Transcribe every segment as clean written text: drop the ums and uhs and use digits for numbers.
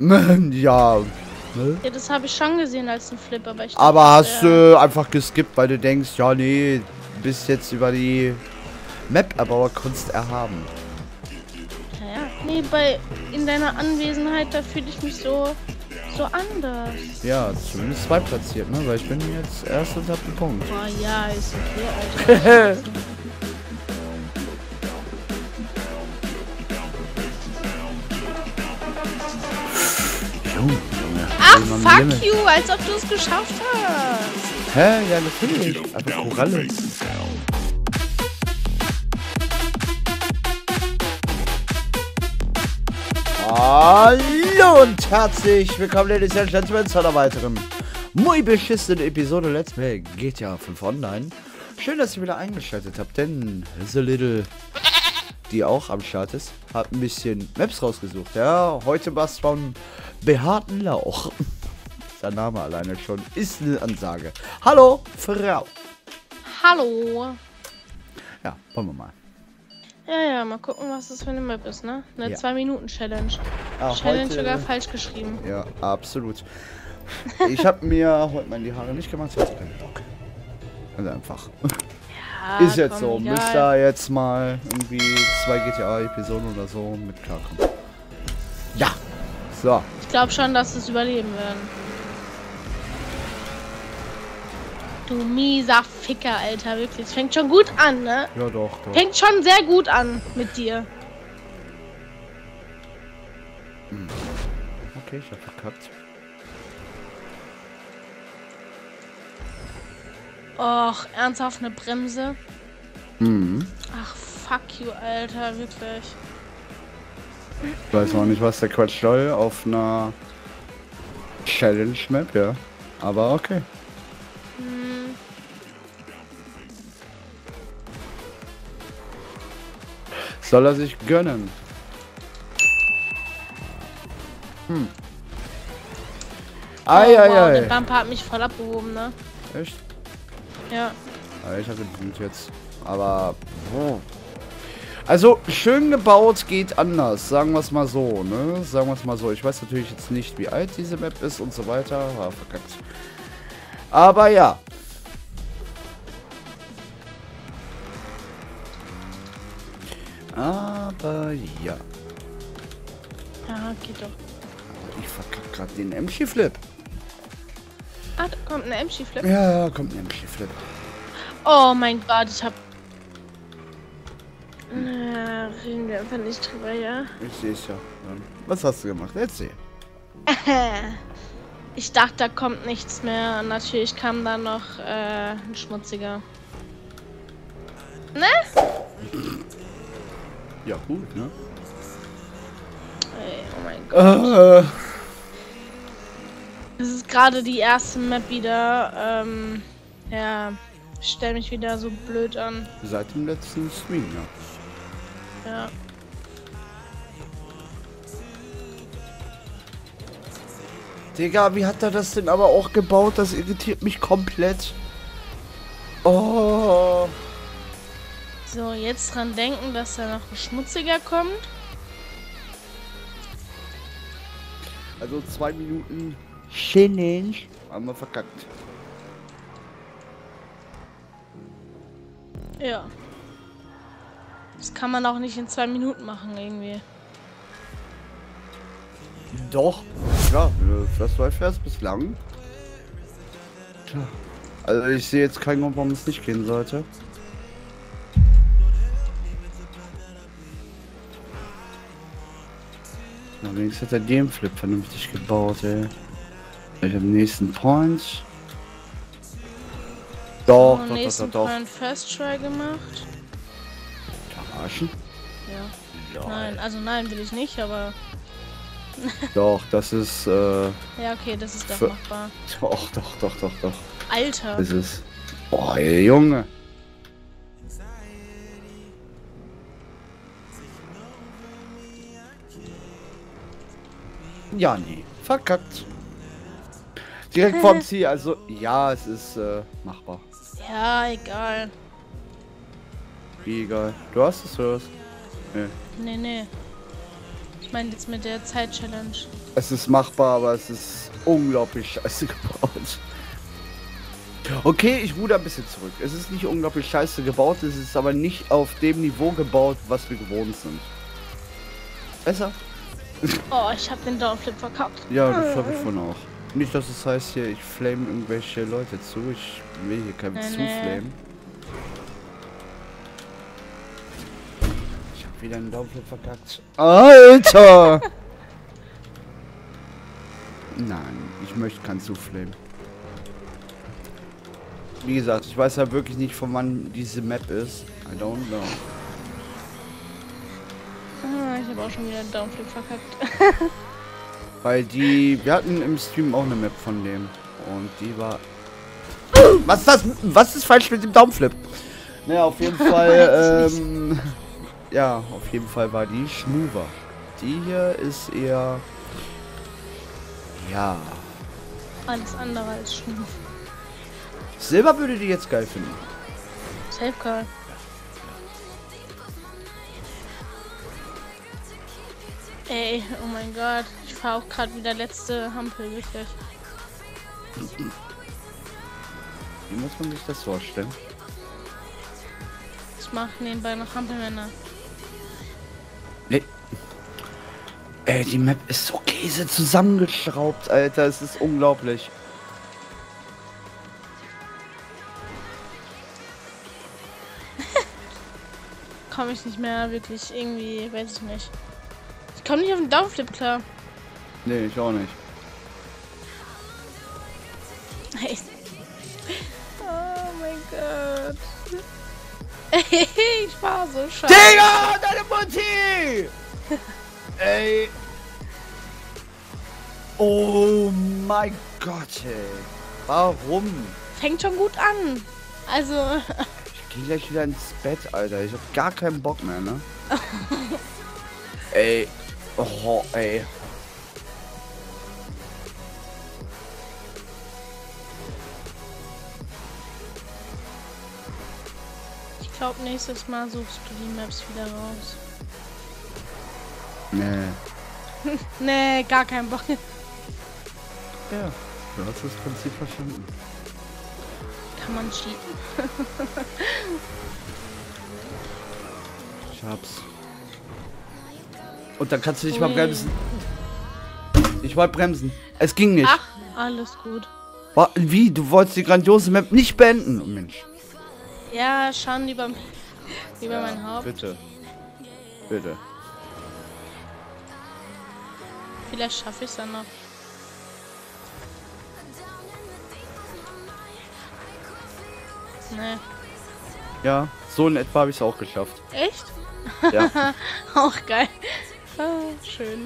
Ja. Ne? Ja, das habe ich schon gesehen als ein Flip, aber ich Aber dachte, hast du einfach geskippt, weil du denkst, ja, nee, bist jetzt über die Map-Erbauerkunst erhaben. Ja, nee, in deiner Anwesenheit, da fühle ich mich so anders. Ja, zumindest zwei platziert, ne? Weil ich bin jetzt erst und hab den Punkt. Oh ja, ist okay, Alter. Junge. Ach, fuck you, als ob du es geschafft hast. Hä? Ja, natürlich. Einfach Koralle. Hallo und herzlich willkommen, Ladies and Gentlemen, zu einer weiteren muy beschissenen Episode Let's Play GTA 5 Online. Schön, dass ihr wieder eingeschaltet habt, denn The Little, die auch am Start ist, hat ein bisschen Maps rausgesucht. Ja, heute was von behaarten Lauch. Der Name alleine schon ist eine Ansage. Hallo, Frau. Hallo. Ja, wollen wir mal. Ja, mal gucken, was das für eine Map ist, ne? Eine Ja. 2-Minuten-Challenge. Ah, Challenge heute- sogar falsch geschrieben. Ja, absolut. Ich habe mir heute mal die Haare nicht gemacht, ich hatte keinen Bock. Also einfach. Ja, Ist jetzt komm, so. egal. Müsst ihr jetzt mal irgendwie 2 GTA-Episoden oder so mit klarkommen. Ja. So. Ich glaube schon, dass es überleben werden. Du mieser Ficker, Alter, wirklich. Fängt schon gut an, ne? Ja, doch. Fängt schon sehr gut an mit dir. Okay, ich hab verkackt. Och, ernsthaft eine Bremse? Mhm. Ach, fuck you, Alter, wirklich. Ich weiß auch nicht, was der Quatsch soll auf einer Challenge-Map, ja. Aber okay. Hm, Soll er sich gönnen? oh, wow, der Eieiei. Bumper hat mich voll abgehoben, ne? Echt? Ja. Ja, ich habe den Punkt jetzt. Aber. Oh. Also, schön gebaut geht anders. Sagen wir es mal so, ne? Sagen wir es mal so. Ich weiß natürlich jetzt nicht, wie alt diese Map ist und so weiter. Ah, verkackt. Aber ja. Aber ja. Ja, geht doch. Ich verkack gerade den MC-Flip. Ah, da kommt ein MC-Flip. Ja, kommt ein MC-Flip. Oh mein Gott, ich hab... Na, reden wir einfach nicht drüber, ja? Ich sehe es ja. Was hast du gemacht? Erzähl. Ich dachte, da kommt nichts mehr. Und natürlich kam da noch ein schmutziger. Ne? Ja, gut, ne? Ey, oh mein Gott. Das ist gerade die erste Map wieder. Ja, ich stell mich wieder so blöd an. Seit dem letzten Stream, ja. Ja. Digga, wie hat er das denn aber auch gebaut? Das irritiert mich komplett. Oh. So, jetzt dran denken, dass da noch ein schmutziger kommt. Also 2 Minuten Challenge. Haben wir verkackt. Ja. Das kann man auch nicht in 2 Minuten machen, irgendwie. Doch. Ja, wenn du das läuft fährst bislang. Tja. Also ich sehe jetzt keinen Grund, warum es nicht gehen sollte. Allerdings hat er den Flip vernünftig gebaut, ey. Ich habe den nächsten Point. Doch, Und doch, nächsten doch. Point First Try gemacht. Verarschen? Ja. Lol. Nein, also nein, will ich nicht, aber... Doch, das ist, Ja, okay, das ist doch Für- machbar. doch. Alter. Das ist. Boah, ey, Junge. Ja, nee. Verkackt. Direkt vorm Ziel, also ja, es ist machbar. Ja, egal. Wie egal. Du hast es, hörst. Nee. Nee. Ich meine jetzt mit der Zeit-Challenge. Es ist machbar, aber es ist unglaublich scheiße gebaut. Okay, ich ruder ein bisschen zurück. Es ist nicht unglaublich scheiße gebaut, es ist aber nicht auf dem Niveau gebaut, was wir gewohnt sind. Besser? Oh, ich habe den Downflip verkauft. Ja, das habe ich von auch. Nicht, dass es heißt hier, ich flame irgendwelche Leute zu. Ich will hier keinem zuflamen. Ich habe wieder einen Downflip verkackt. Alter! Nein, ich möchte keinen zuflamen. Wie gesagt, ich weiß ja wirklich nicht, von wann diese Map ist. I don't know. Ah, ich habe auch schon wieder einen Downflip verkackt. Weil wir hatten im Stream auch eine Map von dem. Und die war... Was ist das? Was ist falsch mit dem Downflip? Naja, auf jeden Fall, ja, auf jeden Fall war die schmoother. Die hier ist eher... Ja. Alles andere als schmuf. Silber würde die jetzt geil finden. Safe Call. Ey, oh mein Gott. Ich fahre auch gerade wieder letzte Hampel, wirklich. Wie muss man sich das vorstellen? Ich mache nebenbei noch Hampelmänner. Nee. Ey, die Map ist so Käse zusammengeschraubt, Alter. Es ist unglaublich. Komme ich nicht mehr wirklich irgendwie, weiß ich nicht. Ich komme nicht auf den Downflip klar. Nee, ich auch nicht. Hey. Oh mein Gott. Ich war so scheiße. Digga, deine Mutti! Ey. Oh mein Gott, ey. Warum? Fängt schon gut an. Also. Ich geh gleich wieder ins Bett, Alter. Ich hab gar keinen Bock mehr, ne? Ey. Oh, ey. Ich glaube, nächstes Mal suchst du die Maps wieder raus. Nee. Nee, gar keinen Bock. Ja, du hast das Prinzip verstanden. Kann man cheaten. Ich hab's. Und dann kannst du nicht mal bremsen. Ich wollte bremsen. Es ging nicht. Ach, alles gut. Wie? Du wolltest die grandiose Map nicht beenden? Oh Mensch. Ja, schon über mein Haupt. Bitte. Bitte. Vielleicht schaffe ich es dann noch. Nee. Ja, so in etwa habe ich es auch geschafft. Echt? Ja. Auch geil. Ah, schön.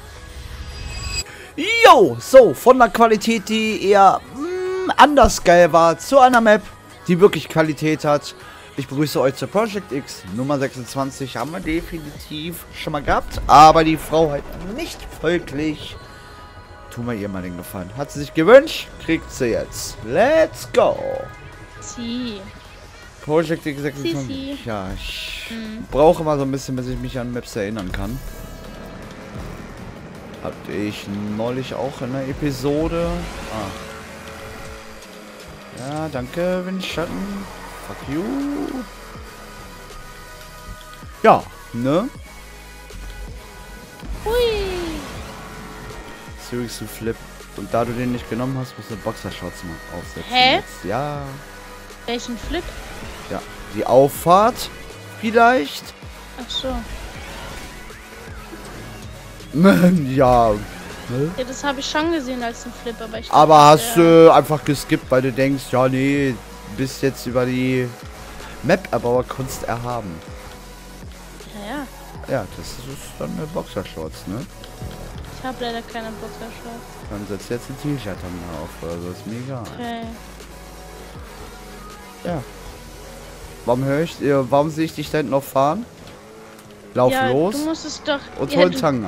Jo, so, von der Qualität, die eher anders geil war, zu einer Map, die wirklich Qualität hat. Ich begrüße euch zur Project X Nummer 26, haben wir definitiv schon mal gehabt, aber die Frau halt nicht folglich. Tun wir ihr mal den Gefallen. Hat sie sich gewünscht, kriegt sie jetzt. Let's go! Sie. Project X 26. Ja, ich brauche mal so ein bisschen, bis ich mich an Maps erinnern kann. Hatte ich neulich auch in der Episode. Ja, danke, Windschatten. Fuck you. Ja, ne? Hui. Series to Flip. Und da du den nicht genommen hast, musst du Boxershorts mal aufsetzen. Hä? Jetzt. Ja. Welchen Flip? Ja. Die Auffahrt. Vielleicht. Ach so. Ja. Ja, das habe ich schon gesehen als ein Flip, aber ich... Aber hast du einfach geskippt, weil du denkst, ja nee, bist jetzt über die Map-Erbauerkunst erhaben. Ja. Ja, das ist dann eine Boxershorts, ne? Ich habe leider keine Boxershorts. Dann setzt jetzt ein T-Shirt dann mal auf oder so, ist mir egal. Okay. Ja. Warum sehe ich dich da hinten noch fahren? Lauf Ja, los du musst es doch... und Ja, hol einen Tanger.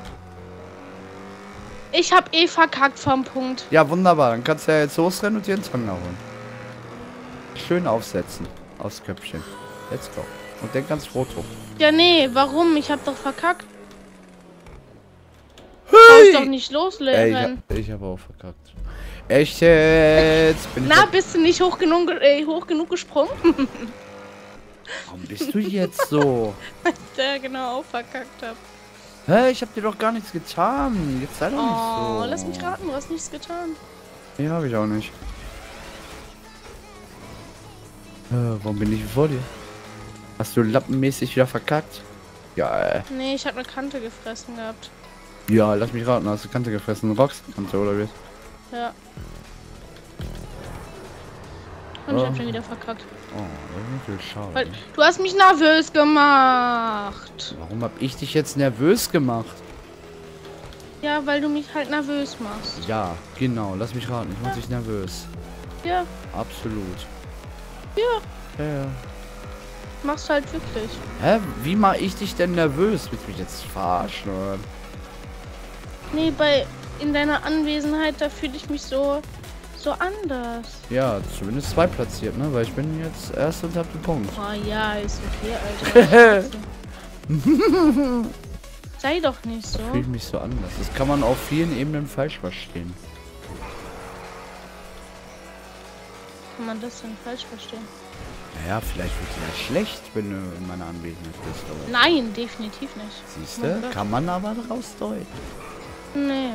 Ich habe eh verkackt vom Punkt. Ja, wunderbar. Dann kannst du ja jetzt losrennen und dir einen Tanger holen. Schön aufsetzen. Aufs Köpfchen. Let's go. Und denk ans Foto. Ja, nee, warum? Ich habe doch verkackt. muss doch nicht loslegen. Ich hab auch verkackt. Echt jetzt? Na, bist du nicht hoch genug gesprungen? Warum bist du jetzt so? Der genau auch verkackt hab. Hä, ich hab dir doch gar nichts getan. Jetzt sei doch nicht so. Oh, lass mich raten, du hast nichts getan. Ja, hab ich auch nicht. Warum bin ich vor dir? Hast du lappenmäßig wieder verkackt? Ja, Nee, ich hab eine Kante gefressen gehabt. Ja, lass mich raten, hast du Kante gefressen? Rockskante oder wie? Ja. Und ich hab schon wieder verkackt. Oh, das ist natürlich schade. Weil du hast mich nervös gemacht. Warum hab ich dich jetzt nervös gemacht? Ja, weil du mich halt nervös machst. Ja, genau, lass mich raten, ich mach dich nervös. Ja, Absolut. ja, Ja. machst halt wirklich. Hä? Wie mach ich dich denn nervös? Willst du mich jetzt verarschen, oder? Nee, in deiner Anwesenheit, da fühle ich mich so anders. Ja, zumindest 2 platziert, ne? Weil ich bin jetzt erst und hab den Punkt. Oh ja, ist okay, Alter. Sei doch nicht so. Fühle ich mich so anders. Das kann man auf vielen Ebenen falsch verstehen. Kann man das denn falsch verstehen? Naja, vielleicht wird dir ja schlecht, wenn du in meiner Anwesenheit bist. Aber Nein, definitiv nicht. siehst Mein du? Gott. Kann man aber daraus deuten. Nee.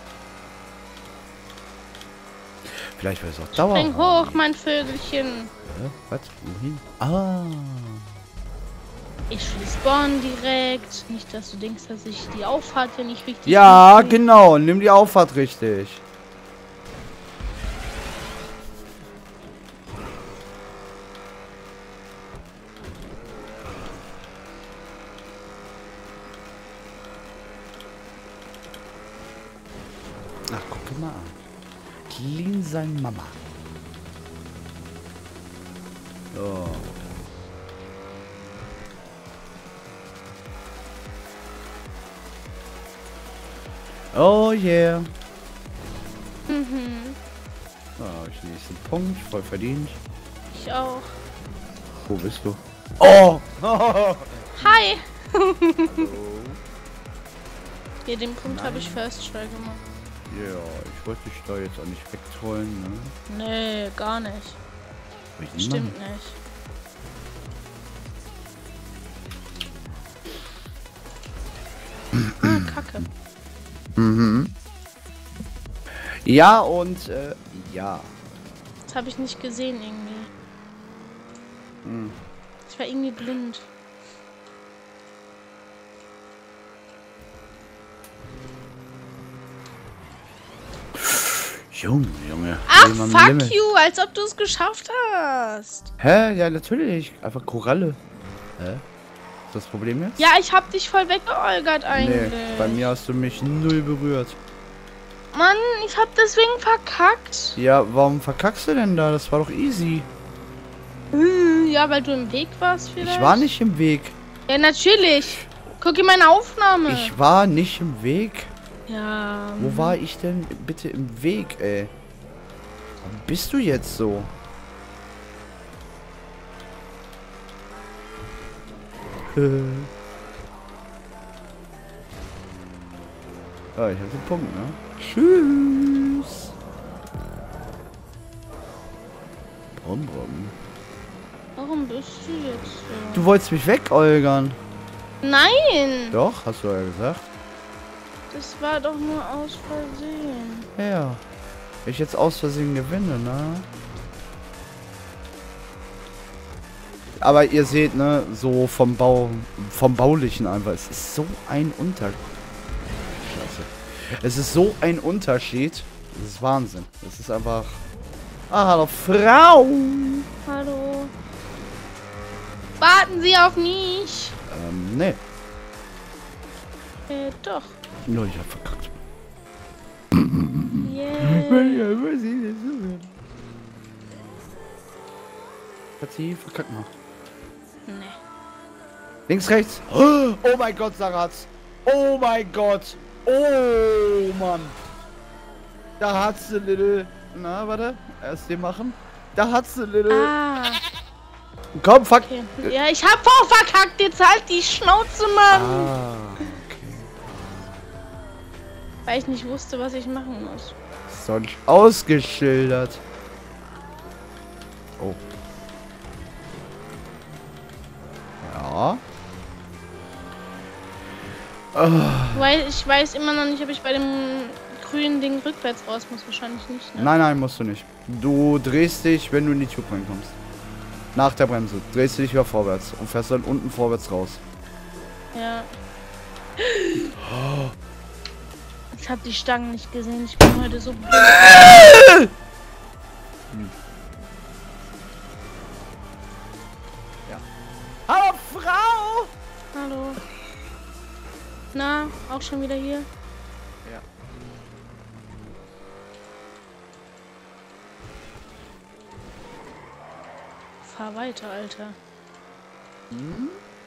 Vielleicht wird es auch dauern. Spring hoch, mein Vögelchen. Was? Wohin? Ah. Ich respawn direkt. Nicht, dass du denkst, dass ich die Auffahrt hier nicht richtig Ja, mache. genau. Nimm die Auffahrt richtig. Ach, guck mal an. Clean sein Mama. So. Oh yeah. Mhm. Oh, ich nächsten Punkt. Voll verdient. Ich auch. Wo bist du? Oh! Hi! Hier, den Punkt habe ich First Try gemacht. Ja, ich wollte dich da jetzt auch nicht wegtrollen, ne? Nee, gar nicht. Stimmt nicht. Ah, Kacke. Mhm. Ja, und, ja. Das habe ich nicht gesehen irgendwie. Hm. Ich war irgendwie blind. Junge. Ach, Leben am fuck Limit. you, als ob du es geschafft hast. Hä? Ja, natürlich. Einfach Koralle. Hä? Ist das Problem jetzt? Ja, ich hab dich voll weggeolgert eigentlich. Nee, bei mir hast du mich null berührt. Mann, ich hab deswegen verkackt. Ja, warum verkackst du denn da? Das war doch easy. Ja, weil du im Weg warst vielleicht. Ich war nicht im Weg. Ja, natürlich. Guck in meine Aufnahme. Ich war nicht im Weg. Ja. Wo war ich denn bitte im Weg, ey? Warum bist du jetzt so? Ah, ich hab den Punkt, ne? Tschüss. Brumm, brumm. Warum bist du jetzt so? Du wolltest mich wegolgern. Nein! Doch, hast du ja gesagt. Das war doch nur aus Versehen. Ja. Wenn ich jetzt aus Versehen gewinne, ne? Aber ihr seht, ne, so vom Baulichen einfach. Es ist so ein Unterschied. Scheiße. Es ist so ein Unterschied. Das ist Wahnsinn. Es ist einfach. Ah, hallo Frau. Hallo. Warten Sie auf mich. Nee. Doch. Nur ich hab verkackt. Yeah. Hat sie verkackt noch. Nee. Links, rechts. Oh mein Gott, Saratz. Oh mein Gott. Oh Mann. Da hat's du Little. Na, warte. Erst den machen. Da hat's du Little. Ah. Komm, fuck. Okay. Ja, ich hab auch verkackt. Jetzt halt die Schnauze, Mann. Ah, okay. Weil ich nicht wusste, was ich machen muss. Sonst ausgeschildert. Oh. Ja. Weil ich weiß immer noch nicht, ob ich bei dem grünen Ding rückwärts raus muss. Wahrscheinlich nicht, ne? Nein, musst du nicht. Du drehst dich, wenn du in die Tube reinkommst. Nach der Bremse. Drehst du dich wieder vorwärts und fährst dann unten vorwärts raus. Ja. Ich habe die Stangen nicht gesehen. Ich bin heute so blöd. Ja. Aber Frau! Hallo. Na, auch schon wieder hier? Ja. Fahr weiter, Alter. Hm?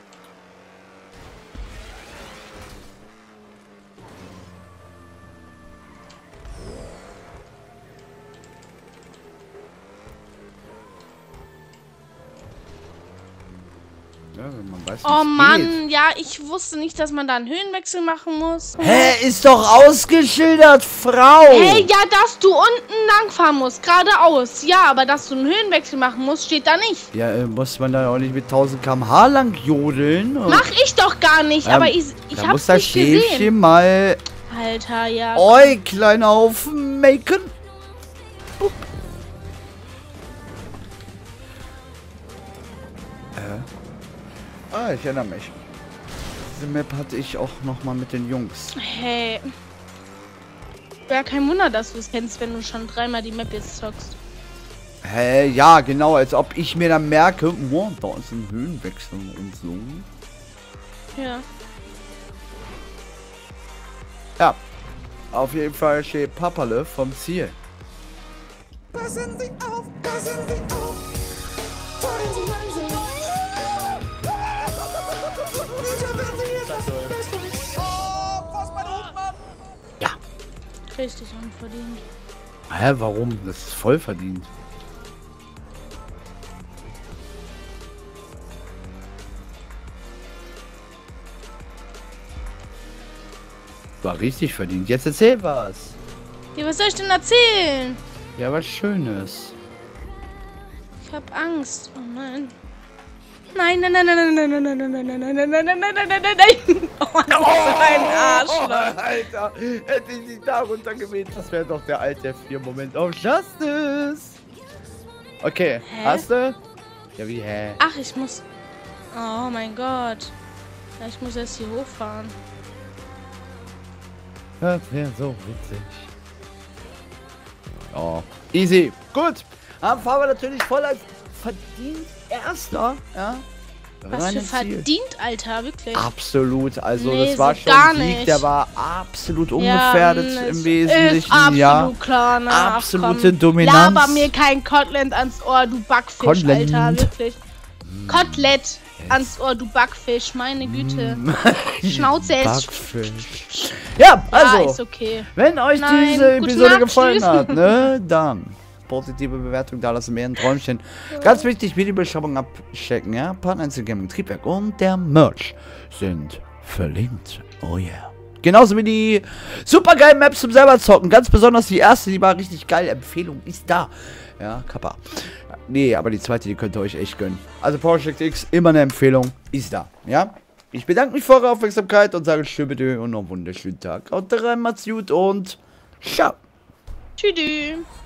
Ja, wenn man weiß, Oh wie's Mann, geht. ja, ich wusste nicht, dass man da einen Höhenwechsel machen muss. Hä, ist doch ausgeschildert, Frau! Hey, ja, dass du unten langfahren musst, geradeaus. Ja, aber dass du einen Höhenwechsel machen musst, steht da nicht. Ja, muss man da auch nicht mit 1000 km/h lang jodeln? Mach ich doch gar nicht, aber ich Da hab's muss das nicht gesehen. Schäfchen mal Alter, ja. Äuglein aufmaken. Ich erinnere mich. Diese Map hatte ich auch noch mal mit den Jungs. Hey. Ja, kein Wunder, dass du es kennst, wenn du schon dreimal die Map jetzt zockst. Hä, ja, genau, als ob ich mir dann merke, oh, da ist ein Höhenwechsel und so. Ja. Ja, auf jeden Fall steht Papperle vom Ziel. Passen Sie auf, passen Sie auf. Fahren Sie langsam. Sicher werden Sie jetzt das Beste. Oh, was mein Hofmann. Ja. Richtig unverdient. Hä, warum? Das ist voll verdient. War richtig verdient. Jetzt erzähl was. Ja, was soll ich denn erzählen? Ja, was Schönes. Ich hab Angst. Oh nein. Nein, nein, nein, nein, nein, nein, nein, nein, nein, nein, nein, nein, nein, nein, nein, nein, nein, nein. Oh, das ist so ein Arschloch. Alter, hätte ich nicht da runtergemäht, das wäre doch der alte F4-Moment auf Justice. Okay, Hä? hast du? Ja, wie, hä? Ach, ich muss... Oh mein Gott. Ja, ich muss erst hier hochfahren. Das wäre so witzig. Oh, easy. Gut. Dann fahren wir natürlich voll als verdient Erster. Ja. Was Rein für ins Ziel. verdient, Alter, wirklich. Absolut. Also Nee, das war so schon gar ein Sieg, nicht. der war absolut ungefährdet es im Wesentlichen. Ist absolut Ja. klar, ne? Ach, Absolute komm. Dominanz. Laber mir kein Kotelett ans Ohr, du Backfisch, Kotelett. Alter, wirklich. Kotelett ans Ohr, du Backfisch, meine Güte. Schnauze ist... Backfisch. Ja, also, Ja, ist okay. wenn euch Nein, diese gute Episode Nacht, gefallen tschüss. hat, ne, dann positive Bewertung da lassen, mehr ein Träumchen. Ganz wichtig, Videobeschreibung abchecken, ja. Partner Insel Gaming, Triebwerk und der Merch sind verlinkt. Oh yeah. Genauso wie die supergeilen Maps zum selber zocken. Ganz besonders die erste, die war richtig geil. Empfehlung ist da. Ja, Kappa. Nee, aber die zweite, die könnt ihr euch echt gönnen. Also Project X, immer eine Empfehlung, ist da. Ja. Ich bedanke mich für eure Aufmerksamkeit und sage tschüss bitte und noch einen wunderschönen Tag. Haut rein, macht's gut und ciao. Tschüss.